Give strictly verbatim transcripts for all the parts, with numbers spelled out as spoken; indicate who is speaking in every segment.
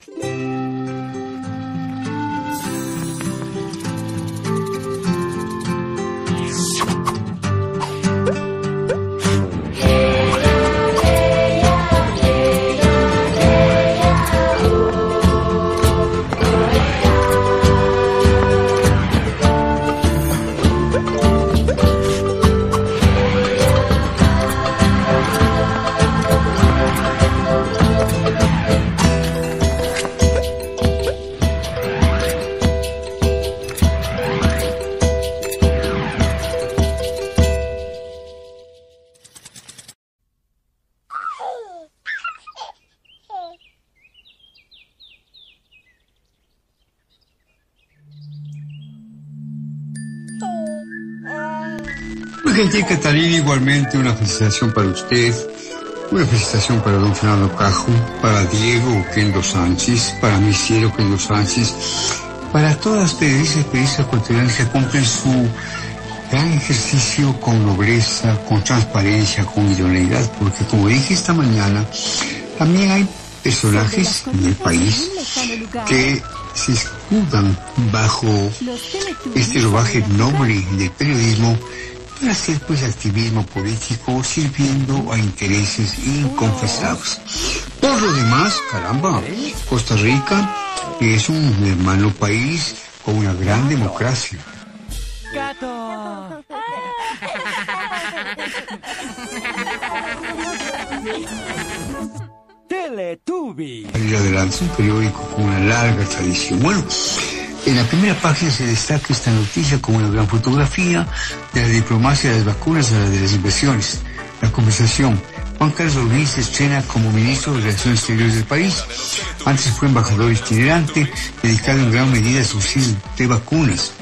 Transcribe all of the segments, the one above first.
Speaker 1: Gente Catalina, igualmente una felicitación para usted, una felicitación para don Fernando Cajo, para Diego Kendo Sánchez, para mi cielo Kendo Sánchez, para todas las periodistas y periodistas ecuatorianas que cumplen su gran ejercicio con nobleza, con transparencia, con idoneidad, porque como dije esta mañana, también hay personajes en el país que se escudan bajo este ropaje noble del periodismo para hacer pues activismo político sirviendo a intereses inconfesables. Por lo demás, caramba, Costa Rica es un hermano país con una gran democracia.
Speaker 2: ¡Gato! Teletubby.
Speaker 1: Salir adelante, es un periódico con una larga tradición. Bueno, en la primera página se destaca esta noticia como una gran fotografía de la diplomacia de las vacunas a la de las inversiones. La conversación. Juan Carlos Ortiz se estrena como ministro de Relaciones Exteriores del país. Antes fue embajador itinerante, dedicado en gran medida a subsidios de vacunas.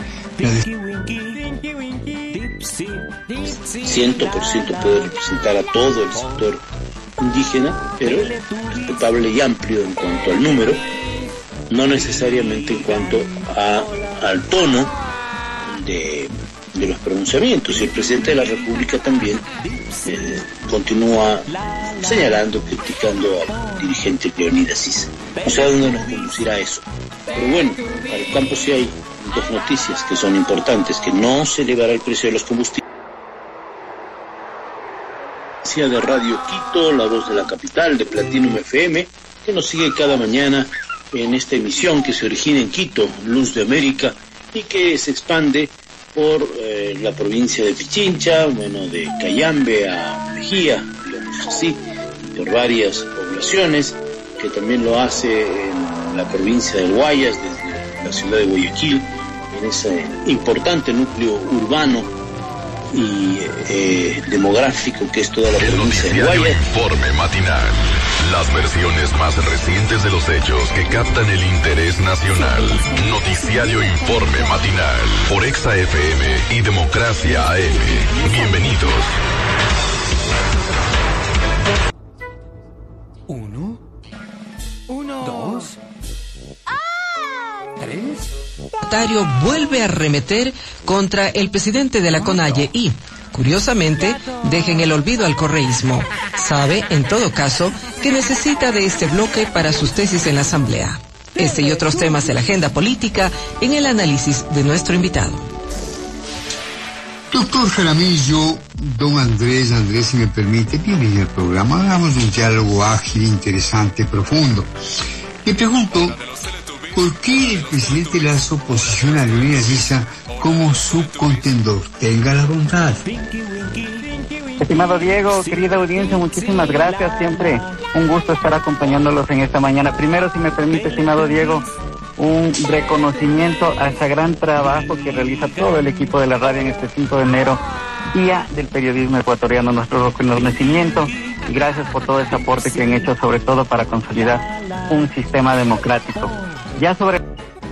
Speaker 3: Ciento por ciento puede representar a todo el sector indígena, pero respetable y amplio en cuanto al número, no necesariamente en cuanto a, al tono de, de los pronunciamientos. Y el presidente de la República también eh, continúa señalando, criticando al dirigente Leonidas Sisa. No sé a dónde nos conducirá eso. Pero bueno, para el campo sí hay dos noticias que son importantes: que no se elevará el precio de los combustibles. De Radio Quito, la voz de la capital, de Platinum F M, que nos sigue cada mañana en esta emisión que se origina en Quito, Luz de América, y que se expande por eh, la provincia de Pichincha, bueno, de Cayambe a Mejía, digamos así, por varias poblaciones, que también lo hace en la provincia del Guayas, desde la ciudad de Guayaquil, en ese importante núcleo urbano y eh, demográfico que es toda la
Speaker 4: el
Speaker 3: provincia de
Speaker 4: Guayas.
Speaker 3: Informe
Speaker 4: matinal. Las versiones más recientes de los hechos que captan el interés nacional. Noticiario Informe Matinal por Exa F M y Democracia A M. Bienvenidos.
Speaker 2: Uno. Uno. Dos. Tres.
Speaker 5: Tario vuelve a arremeter contra el presidente de la CONAIE y, curiosamente, deja en el olvido al correísmo. Sabe, en todo caso, que necesita de este bloque para sus tesis en la Asamblea. Este y otros temas de la agenda política en el análisis de nuestro invitado.
Speaker 1: Doctor Jaramillo, don Andrés, Andrés, si me permite, bienvenido al programa. Hagamos un diálogo ágil, interesante, profundo. Le pregunto, ¿por qué el presidente Lazo posiciona a Leonidas Sisa como su contendor? Tenga la bondad.
Speaker 6: Estimado Diego, querida audiencia, muchísimas gracias. Siempre un gusto estar acompañándolos en esta mañana. Primero, si me permite, estimado Diego, un reconocimiento a ese gran trabajo que realiza todo el equipo de la radio en este cinco de enero, Día del Periodismo Ecuatoriano, nuestro reconocimiento. Y gracias por todo ese aporte que han hecho, sobre todo para consolidar un sistema democrático. Ya sobre...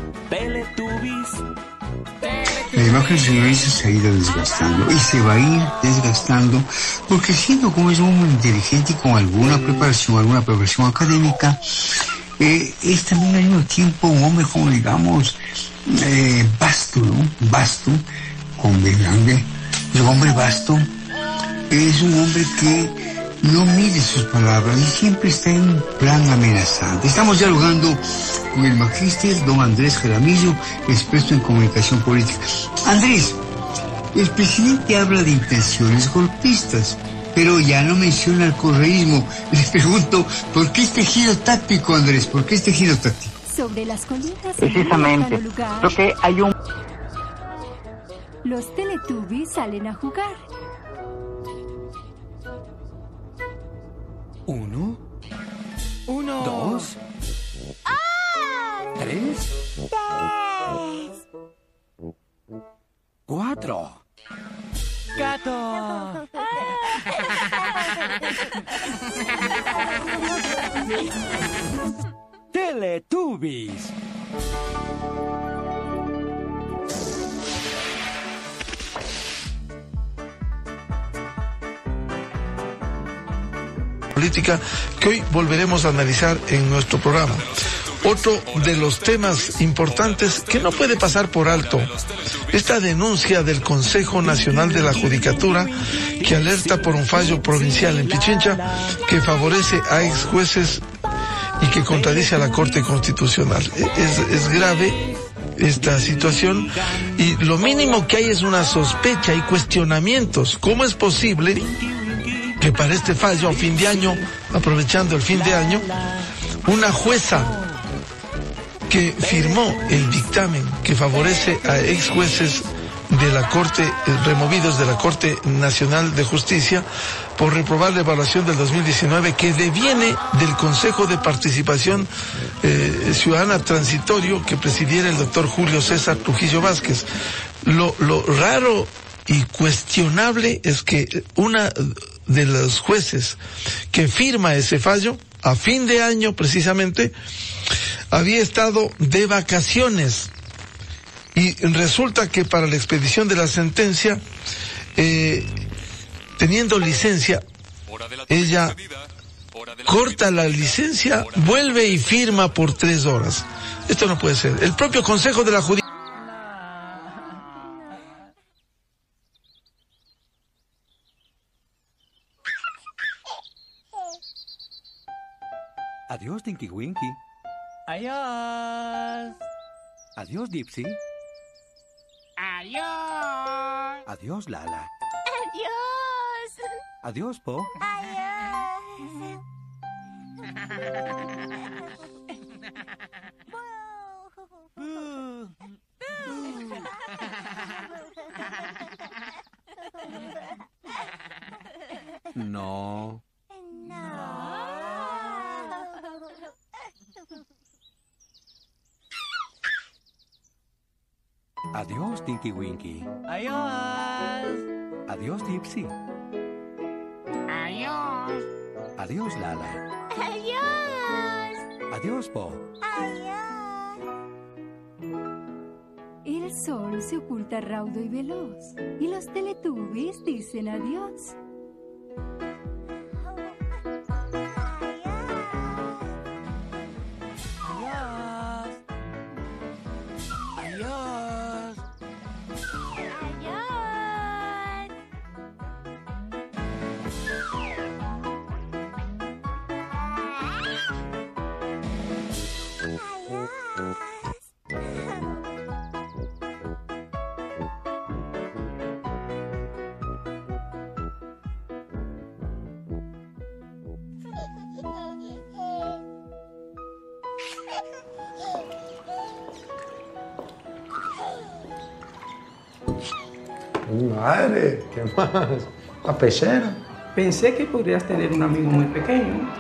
Speaker 1: La imagen de señor Sisa se ha ido desgastando y se va a ir desgastando porque siendo como es un hombre inteligente y con alguna preparación, alguna preparación académica, eh, es también al mismo tiempo un hombre como digamos eh, vasto, ¿no? Vasto, con B grande. El hombre vasto es un hombre que no mide sus palabras y siempre está en un plan amenazante. Estamos dialogando con el magíster don Andrés Jaramillo, experto en comunicación política. Andrés, el presidente habla de intenciones golpistas, pero ya no menciona el correísmo. Le pregunto, ¿por qué este giro táctico, Andrés? ¿Por qué este giro táctico?
Speaker 7: Sobre las colitas.
Speaker 6: Precisamente, creo que hay un...
Speaker 7: Los Teletubbies salen a jugar.
Speaker 2: Uno. Uno. Dos.
Speaker 7: ¡Ah!
Speaker 2: Tres.
Speaker 7: Tres.
Speaker 2: Cuatro. Gato. Teletubbies.
Speaker 8: Política que hoy volveremos a analizar en nuestro programa. Otro de los temas importantes que no puede pasar por alto, esta denuncia del Consejo Nacional de la Judicatura que alerta por un fallo provincial en Pichincha que favorece a ex jueces y que contradice a la Corte Constitucional. Es, es grave esta situación y lo mínimo que hay es una sospecha y cuestionamientos. ¿Cómo es posible que para este fallo a fin de año, aprovechando el fin de año, una jueza que firmó el dictamen que favorece a ex jueces de la Corte, eh, removidos de la Corte Nacional de Justicia por reprobar la evaluación del dos mil diecinueve que deviene del Consejo de Participación eh, Ciudadana Transitorio que presidiera el doctor Julio César Trujillo Vázquez? Lo, lo raro y cuestionable es que una de los jueces que firma ese fallo, a fin de año precisamente, había estado de vacaciones y resulta que para la expedición de la sentencia, eh, teniendo licencia, ella corta la licencia, vuelve y firma por tres horas. Esto no puede ser. El propio Consejo de la Judicatura.
Speaker 2: Adiós, Tinky Winky. Adiós. Adiós, Dipsy.
Speaker 9: Adiós.
Speaker 2: Adiós, Lala.
Speaker 9: Adiós.
Speaker 2: Adiós, Po.
Speaker 9: Adiós.
Speaker 2: No. Adiós, Tinky Winky.
Speaker 9: Adiós.
Speaker 2: Adiós, Dipsy.
Speaker 9: Adiós.
Speaker 2: Adiós, Lala.
Speaker 9: Adiós.
Speaker 2: Adiós, Po.
Speaker 9: Adiós.
Speaker 7: El sol se oculta raudo y veloz y los Teletubbies dicen adiós.
Speaker 10: Madre, ¿qué más? La pecera.
Speaker 11: Pensé que podrías tener un amigo muy pequeño.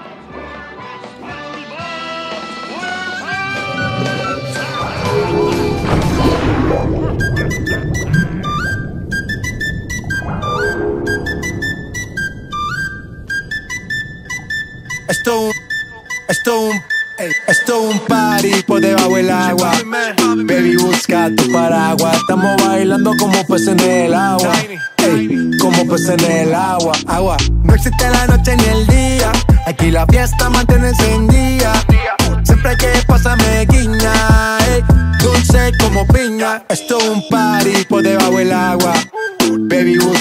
Speaker 12: Esto, esto, esto un party por debajo del agua. Baby, busca tu paraguas. Estamos bailando como peces en el agua. Ey, como peces en el agua. Agua. No existe la noche ni el día. Aquí la fiesta mantiene encendida. Siempre hay que pasarme guiña. Ey, dulce como piña. Esto un party por debajo del agua. Baby, busca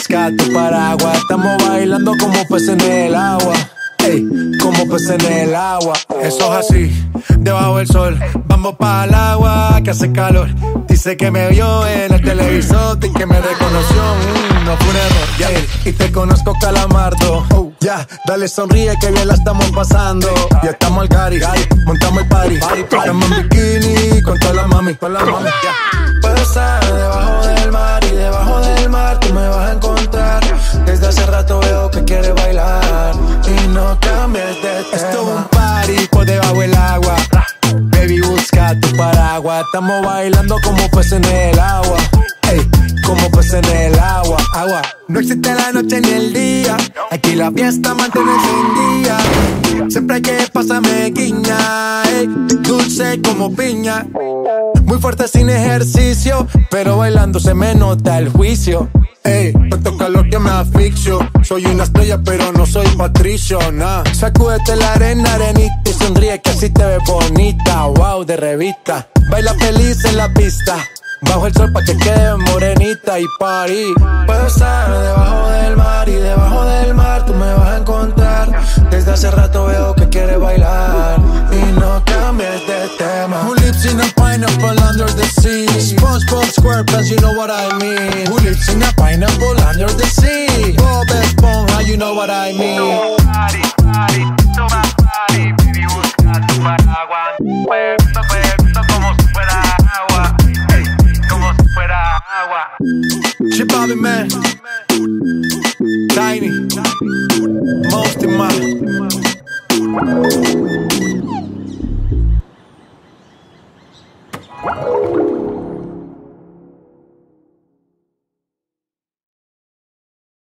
Speaker 12: busca tu paraguas. Estamos bailando como peces en el agua. Ey, como peces en el agua. Eso es así, debajo del sol. Vamos para el agua que hace calor. Dice que me vio en el televisor y que me reconoció. Mm, no fue un error, yeah. Y te conozco, Calamardo. Oh, ya, yeah. Dale sonríe que bien la estamos pasando. Ya estamos al gari, montamos el party. Estamos en bikini con toda la mami, con la mami, yeah. Puedo estar debajo del mar y debajo del mar tú me vas a encontrar. Desde hace rato veo que quieres bailar y no cambies de tema. Esto es un party por debajo del agua. Baby, busca tu paraguas. Estamos bailando como peces en el agua. Ey, como peces en el agua, agua. No existe la noche ni el día. Aquí la fiesta mantiene sin día. Siempre hay que pasarme guiña. Ey, dulce como piña. Muy fuerte sin ejercicio, pero bailando se me nota el juicio. Ey, tanto calor que me asfixio. Soy una estrella pero no soy Patricio, nah. Sacúdete la arena, arenita y sonríe que así te ves bonita. Wow, de revista. Baila feliz en la pista. Bajo el sol pa' que quede morenita y party. Puedo estar debajo del mar y debajo del mar tú me vas a encontrar. Desde hace rato veo que quieres bailar y no cambies de tema. Who lives in a pineapple under the sea? SpongeBob SquarePants, you know what I mean. Who lives in a pineapple under the sea? Bob Esponja, you know what I mean. Party, party, toma party, baby, busca tu paraguas. Puesto, puesto como si fuera agua. Como si fuera agua. Chip Bobby Man, Tiny, Mo.